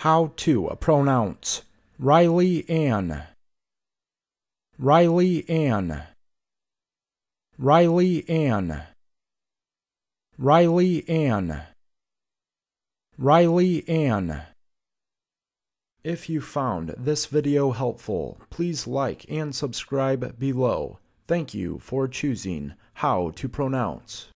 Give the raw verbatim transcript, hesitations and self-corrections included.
How to pronounce Riley Ann, Riley Ann, Riley Ann, Riley Ann, Riley Ann. If you found this video helpful, please like and subscribe below. Thank you for choosing How to Pronounce.